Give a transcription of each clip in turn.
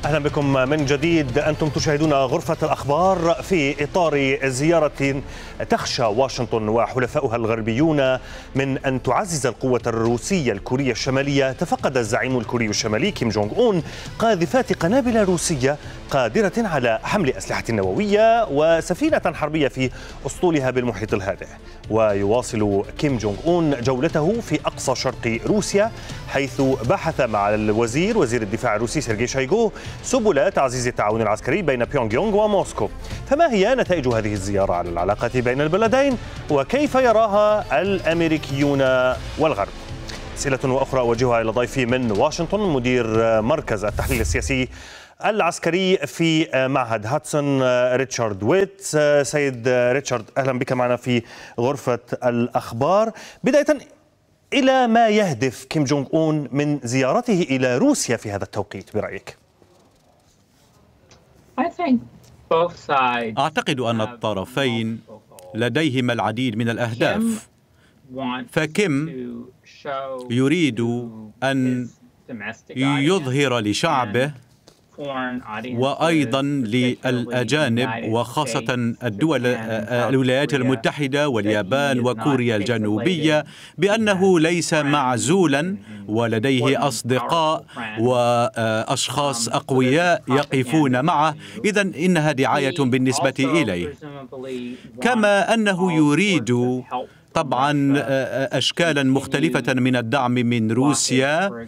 أهلا بكم من جديد. أنتم تشاهدون غرفة الأخبار في إطار زيارة تخشى واشنطن وحلفاؤها الغربيون من أن تعزز القوة الروسية الكورية الشمالية. تفقد الزعيم الكوري الشمالي كيم جونغ أون قاذفات قنابل روسية قادرة على حمل أسلحة نووية وسفينة حربية في أسطولها بالمحيط الهادئ. ويواصل كيم جونغ أون جولته في أقصى شرق روسيا، حيث بحث مع وزير الدفاع الروسي سيرجي شويغو سبل تعزيز التعاون العسكري بين بيونغ يونغ وموسكو. فما هي نتائج هذه الزيارة على العلاقات بين البلدين، وكيف يراها الأمريكيون والغرب؟ أسئلة وأخرى أوجهها إلى ضيفي من واشنطن، مدير مركز التحليل السياسي العسكري في معهد هاتسون، ريتشارد ويت. سيد ريتشارد، أهلا بك معنا في غرفة الأخبار. بداية، إلى ما يهدف كيم جونغ أون من زيارته إلى روسيا في هذا التوقيت برأيك؟ أعتقد أن الطرفين لديهما العديد من الأهداف. فكيم يريد أن يظهر لشعبه وأيضا للأجانب وخاصة الولايات المتحدة واليابان وكوريا الجنوبية بأنه ليس معزولا ولديه أصدقاء وأشخاص أقوياء يقفون معه. إذن إنها دعاية بالنسبة إليه، كما أنه يريد طبعا أشكالا مختلفة من الدعم من روسيا،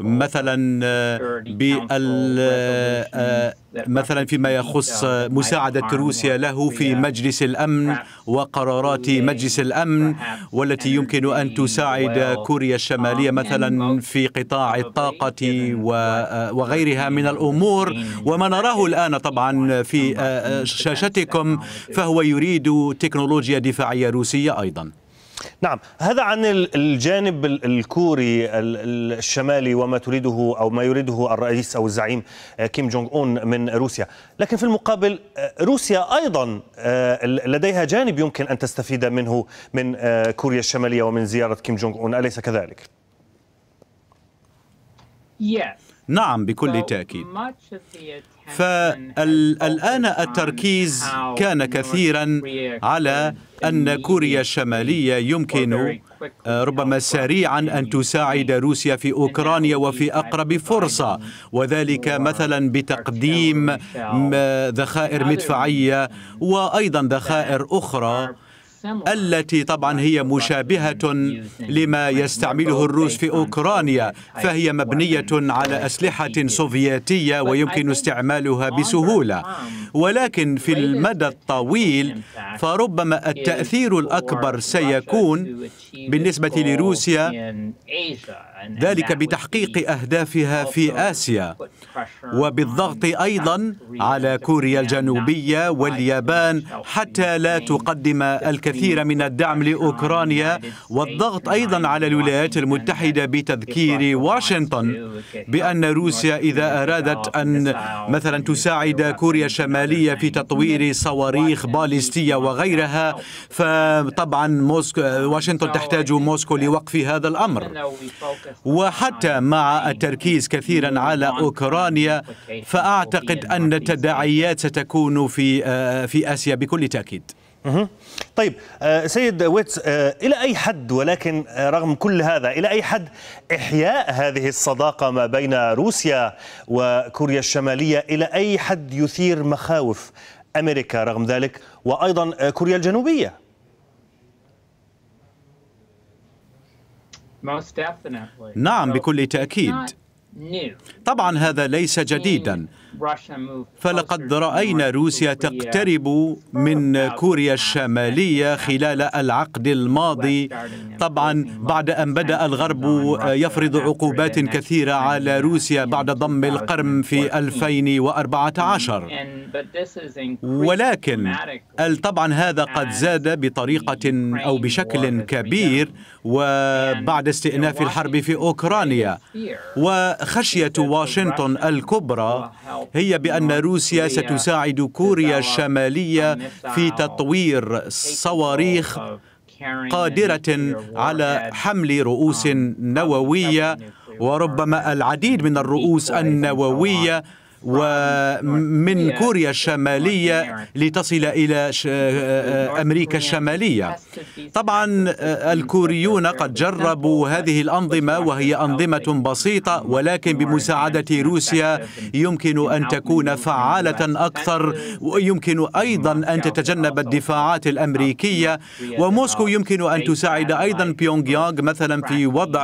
مثلا فيما يخص مساعدة روسيا له في مجلس الأمن وقرارات مجلس الأمن، والتي يمكن أن تساعد كوريا الشمالية مثلا في قطاع الطاقة وغيرها من الأمور. وما نراه الآن طبعا في شاشتكم فهو يريد تكنولوجيا دفاعية روسية أيضا. نعم، هذا عن الجانب الكوري الشمالي وما تريده أو ما يريده الرئيس أو الزعيم كيم جونغ أون من روسيا. لكن في المقابل روسيا أيضا لديها جانب يمكن أن تستفيد منه من كوريا الشمالية ومن زيارة كيم جونغ أون، أليس كذلك؟ نعم بكل تأكيد. فالآن التركيز كان كثيرا على أن كوريا الشمالية يمكن ربما سريعا أن تساعد روسيا في أوكرانيا وفي أقرب فرصة، وذلك مثلا بتقديم ذخائر مدفعية وأيضا ذخائر أخرى التي طبعا هي مشابهة لما يستعمله الروس في أوكرانيا، فهي مبنية على أسلحة سوفيتية ويمكن استعمالها بسهولة. ولكن في المدى الطويل فربما التأثير الأكبر سيكون بالنسبة لروسيا ذلك بتحقيق أهدافها في آسيا، وبالضغط أيضا على كوريا الجنوبية واليابان حتى لا تقدم الكثير من الدعم لأوكرانيا، والضغط أيضا على الولايات المتحدة بتذكير واشنطن بأن روسيا إذا أرادت أن مثلا تساعد كوريا الشمالية في تطوير صواريخ باليستية وغيرها، فطبعا واشنطن تحتاج موسكو لوقف هذا الأمر. وحتى مع التركيز كثيرا على أوكرانيا فأعتقد أن التداعيات ستكون في آسيا بكل تأكيد. طيب سيد ويتس، إلى أي حد، ولكن رغم كل هذا، إلى أي حد إحياء هذه الصداقة ما بين روسيا وكوريا الشمالية إلى أي حد يثير مخاوف أمريكا رغم ذلك، وأيضا كوريا الجنوبية؟ نعم بكل تأكيد. طبعا هذا ليس جديدا، فلقد رأينا روسيا تقترب من كوريا الشمالية خلال العقد الماضي، طبعا بعد أن بدأ الغرب يفرض عقوبات كثيرة على روسيا بعد ضم القرم في 2014. ولكن طبعا هذا قد زاد بطريقة أو بشكل كبير وبعد استئناف الحرب في أوكرانيا. وخشية واشنطن الكبرى هي بأن روسيا ستساعد كوريا الشمالية في تطوير صواريخ قادرة على حمل رؤوس نووية، وربما العديد من الرؤوس النووية ومن كوريا الشمالية لتصل إلى أمريكا الشمالية. طبعا الكوريون قد جربوا هذه الأنظمة وهي أنظمة بسيطة، ولكن بمساعدة روسيا يمكن أن تكون فعالة أكثر، ويمكن أيضا أن تتجنب الدفاعات الأمريكية. وموسكو يمكن أن تساعد أيضا بيونغ يانغ مثلا في وضع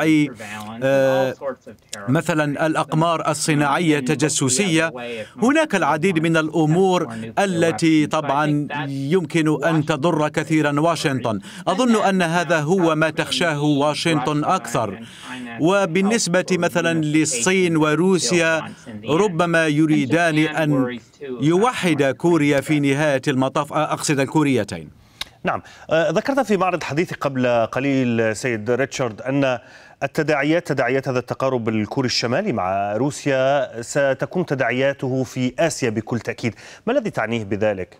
مثلا الأقمار الصناعية التجسسية. هناك العديد من الأمور التي طبعا يمكن أن تضر كثيرا واشنطن. أظن أن هذا هو ما تخشاه واشنطن أكثر. وبالنسبة مثلا للصين وروسيا، ربما يريدان أن يوحد كوريا في نهاية المطاف، أقصد الكوريتين. نعم، ذكرت في معرض حديثك قبل قليل سيد ريتشارد أن تداعيات هذا التقارب الكوري الشمالي مع روسيا ستكون تداعياته في آسيا بكل تأكيد. ما الذي تعنيه بذلك؟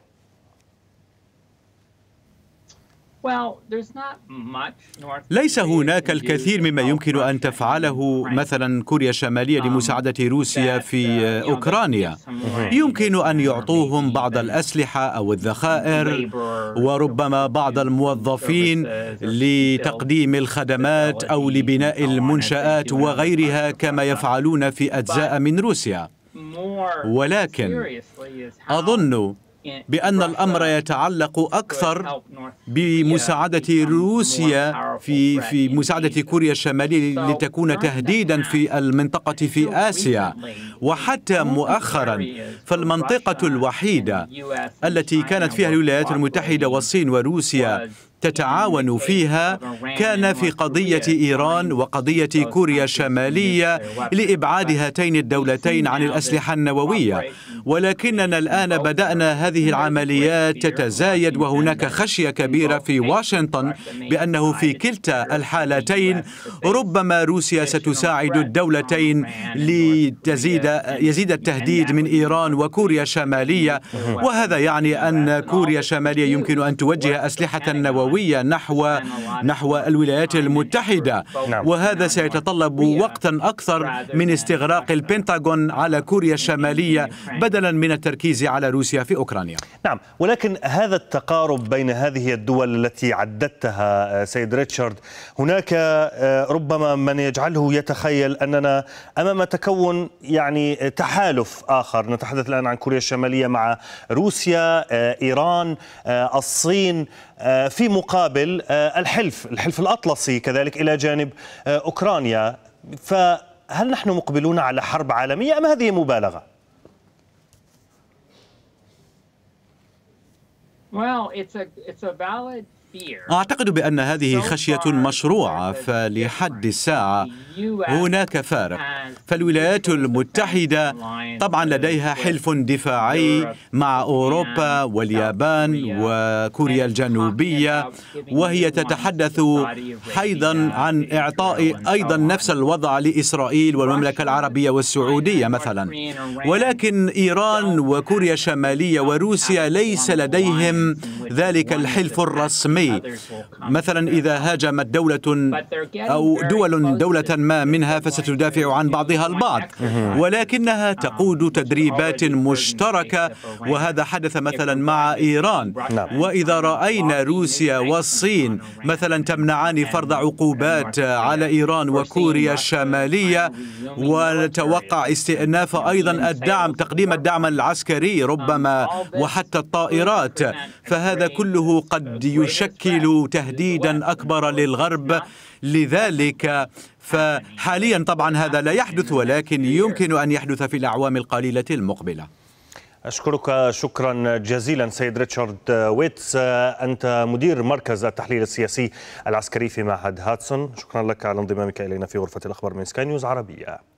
ليس هناك الكثير مما يمكن أن تفعله مثلا كوريا الشمالية لمساعدة روسيا في أوكرانيا. يمكن أن يعطوهم بعض الأسلحة أو الذخائر وربما بعض الموظفين لتقديم الخدمات أو لبناء المنشآت وغيرها كما يفعلون في أجزاء من روسيا. ولكن أظن بأن الأمر يتعلق أكثر بمساعدة روسيا في مساعدة كوريا الشمالية لتكون تهديدا في المنطقة في آسيا. وحتى مؤخرا فالمنطقة الوحيدة التي كانت فيها الولايات المتحدة والصين وروسيا تتعاون فيها كان في قضية إيران وقضية كوريا الشمالية لإبعاد هاتين الدولتين عن الأسلحة النووية. ولكننا الآن بدأنا هذه العمليات تتزايد، وهناك خشية كبيرة في واشنطن بأنه في كلتا الحالتين ربما روسيا ستساعد الدولتين يزيد التهديد من إيران وكوريا الشمالية. وهذا يعني أن كوريا الشمالية يمكن أن توجه أسلحة نووية نحو الولايات المتحدة، وهذا سيتطلب وقتا أكثر من استغراق البنتاغون على كوريا الشمالية بدلا من التركيز على روسيا في أوكرانيا. نعم، ولكن هذا التقارب بين هذه الدول التي عددتها سيد ريتشارد، هناك ربما من يجعله يتخيل أننا أمام تكون يعني تحالف آخر. نتحدث الآن عن كوريا الشمالية مع روسيا، إيران، الصين، في مقابل الحلف الأطلسي كذلك إلى جانب أوكرانيا. فهل نحن مقبلون على حرب عالمية أم هذه مبالغة؟ أعتقد بأن هذه خشية مشروعة، فلحد الساعة هناك فارق. فالولايات المتحدة طبعا لديها حلف دفاعي مع أوروبا واليابان وكوريا الجنوبية، وهي تتحدث أيضا عن إعطاء أيضا نفس الوضع لإسرائيل والمملكة العربية والسعودية مثلا. ولكن إيران وكوريا الشمالية وروسيا ليس لديهم ذلك الحلف الرسمي. مثلا إذا هاجمت دولة أو دولة ما منها فستدافع عن بعضها البعض، ولكنها تقود تدريبات مشتركة، وهذا حدث مثلا مع إيران. وإذا رأينا روسيا والصين مثلا تمنعان فرض عقوبات على إيران وكوريا الشمالية، ونتوقع استئناف أيضا تقديم الدعم العسكري ربما وحتى الطائرات، فهذا كله قد يشكل تهديدا أكبر للغرب. لذلك فحاليا طبعا هذا لا يحدث، ولكن يمكن أن يحدث في الأعوام القليلة المقبلة. أشكرك شكرا جزيلا سيد ريتشارد ويتس، أنت مدير مركز التحليل السياسي العسكري في معهد هاتسون. شكرا لك على انضمامك إلينا في غرفة الأخبار من سكاي نيوز عربية.